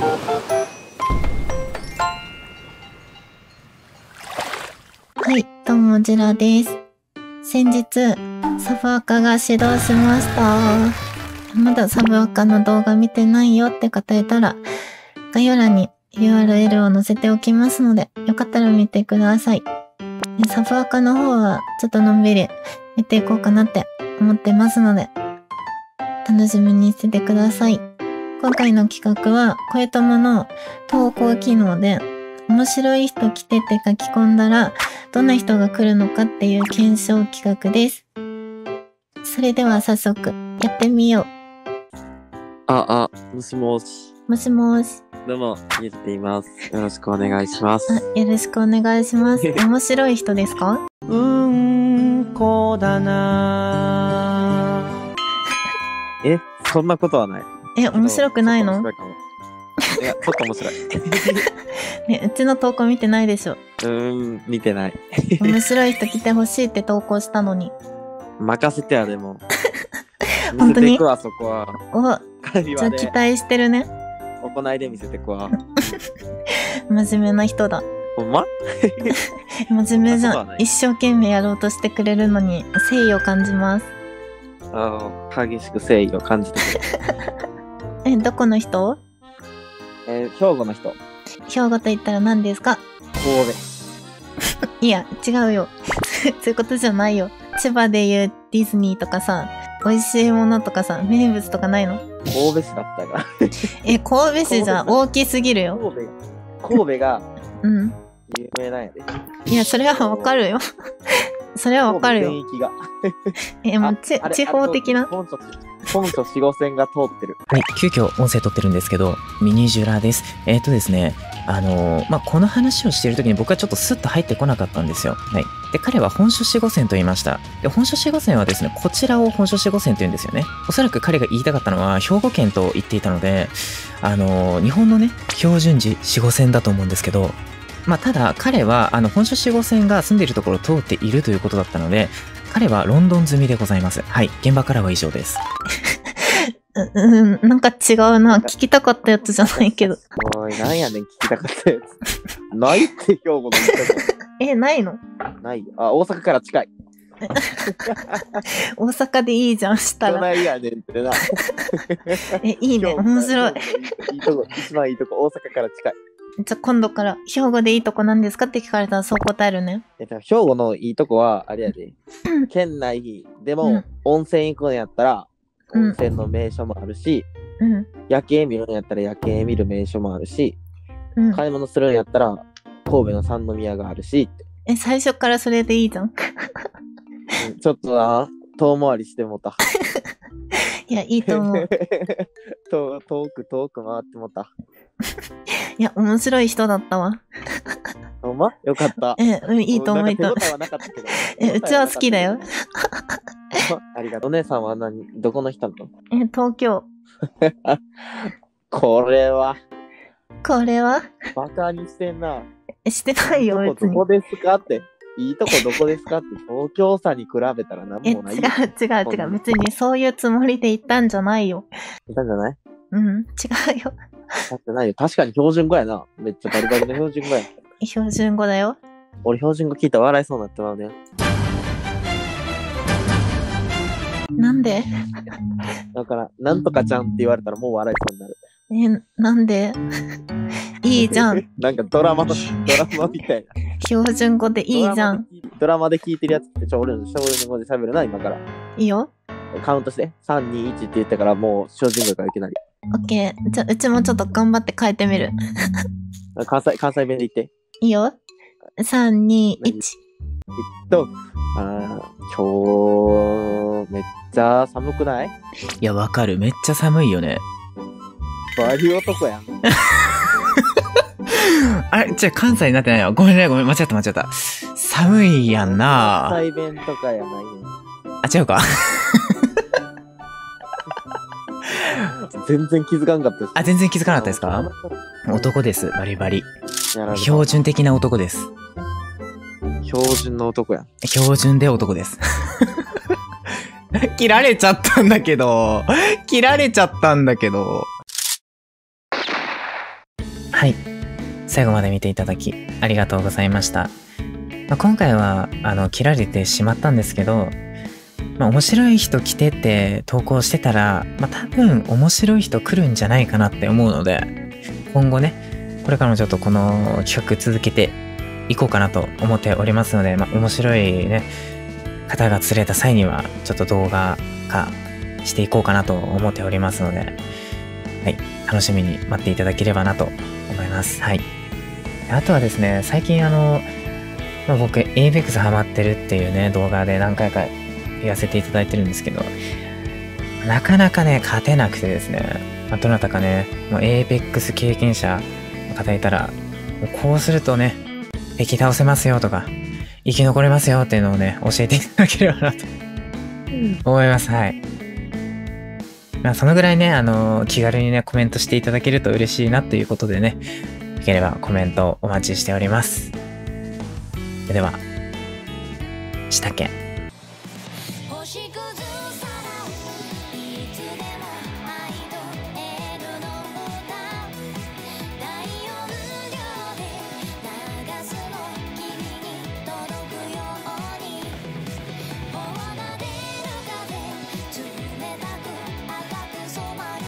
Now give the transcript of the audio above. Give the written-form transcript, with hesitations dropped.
はい、どうもジラです。先日、サブアカが始動しました。まだサブアカの動画見てないよって方いたら、概要欄に URL を載せておきますので、よかったら見てください。サブアカの方はちょっとのんびり見ていこうかなって思ってますので、楽しみにしててください。今回の企画は、声友の投稿機能で、面白い人来てって書き込んだら、どんな人が来るのかっていう検証企画です。それでは早速、やってみよう。 もしもし。 もしもし。 どうも、ゆって言います。よろしくお願いします。 よろしくお願いします。面白い人ですか？ こだなそんなことはない。 面白くないの？ いや、ちょっと面白い。 ね、うちの投稿見てないでしょ。 見てない。 面白い人来てほしいって投稿したのに。 任せてや、でも。 本当に？ 見せてくわ、そこは。 じゃあ期待してるね。 行いで見せてくわ。 真面目な人だ。 ほんま？ 真面目じゃん。一生懸命やろうとしてくれるのに誠意を感じます。 激しく誠意を感じてくる。 どこの人？ 兵庫の人。 兵庫と言ったら何ですか？ 神戸。 いや、違うよ。そういうことじゃないよ。千葉でいうディズニーとかさ、美味しいものとかさ、名物とかないの？ 神戸市だったが。 神戸市じゃ大きすぎるよ。 神戸が、 有名なんやで。 いや、それはわかるよ。それはわかるよ。 全域が。 もう地方的な。 本所4号線が通ってる。 はい、急遽音声撮ってるんですけど、ミニジュラです。ですね、この話をしている時に僕はちょっとスッと入ってこなかったんですよ。はい。で、彼は本所4号線と言いました。で、本所4号線はですね、こちらを本所4号線と言うんですよね。おそらく彼が言いたかったのは兵庫県と言っていたので、日本のね、標準時4号線だと思うんですけど、ただ彼は本所4号線が住んでいるところを通っているということだったので、彼はロンドン済みでございます。はい。現場からは以上です。 なんか違うな。聞きたかったやつじゃないけど。 おい、なんやねん、聞きたかったやつ。ないって兵庫の言ったないの？ ないよ。大阪から近い。 大阪でいいじゃん、したら。 ないやねんってな。 いいね、面白い。 いいとこ、一番いいとこ、大阪から近い。 じゃあ今度から、兵庫でいいとこなんですかって聞かれたらそう答えるね。 兵庫のいいとこは、あれやで。県内でも、温泉行くのやったら、温泉の名所もあるし、夜景見るのやったら夜景見る名所もあるし、買い物するのやったら、神戸の三宮があるしって。 最初からそれでいいじゃん。 ちょっとな、遠回りしてもた。 いや、いいと思う。 遠く回ってもた。 いや、面白い人だったわ。 ほんま？よかった。 いいと思いた。 手応えはなかったけど。 うちは好きだよ。 ありがとう。お姉さんはどこの人なの？ 東京。 これはバカにしてんな。 してないよ、別に。 どこですかって。いいとこどこですかって。東京さに比べたら何もない。 違う。別にそういうつもりで言ったんじゃないよ。 言ったんじゃない？ 違うよ。 だってないよ。確かに標準語やな。めっちゃバリバリの標準語や。 標準語だよ。 俺標準語聞いたら笑いそうになってまうね。 なんで？ だから、なんとかちゃんって言われたらもう笑いそうになる。 なんで？いいじゃん。 なんかドラマみたいな。 標準語でいいじゃん。 ドラマで聞いてるやつって俺の標準語で喋るな、今から。 いいよ。 カウントして。3、2、1って言ったからもう標準語からいきなり。 オッケー。じゃあ、うちもちょっと頑張って変えてみる。 関西弁で言って。 いいよ。3、2、1。 今日、めっちゃ寒くない？ いや、わかる。めっちゃ寒いよね。 バリ男やん。 あれじゃあ関西になってないよ。ごめん、間違った。寒いやんな。 関西弁とかやないね。 違うか。 全然気づかんかったです。 全然気づかなかったですか？男です、バリバリ。標準的な男です。 標準の男やん。 標準で男です。切られちゃったんだけど。 はい。最後まで見ていただき、ありがとうございました。今回は、切られてしまったんですけど、面白い人来てって投稿してたら、多分面白い人来るんじゃないかなって思うので、今後ね、これからもちょっとこの企画続けていこうかなと思っておりますので、面白いね、方が釣れた際には、ちょっと動画化していこうかなと思っておりますので、はい、楽しみに待っていただければなと思います。はい。あとはですね、最近僕、ABEX ハマってるっていうね、動画で何回か言わせていただいてるんですけど、なかなかね、勝てなくてですね、どなたかね、もう ABEX 経験者の方いたら、もうこうするとね、敵倒せますよとか、生き残れますよっていうのをね、教えていただければなと思います。はい。そのぐらいね、気軽にね、コメントしていただけると嬉しいなということでね、よければコメントお待ちしております。では、したっけ。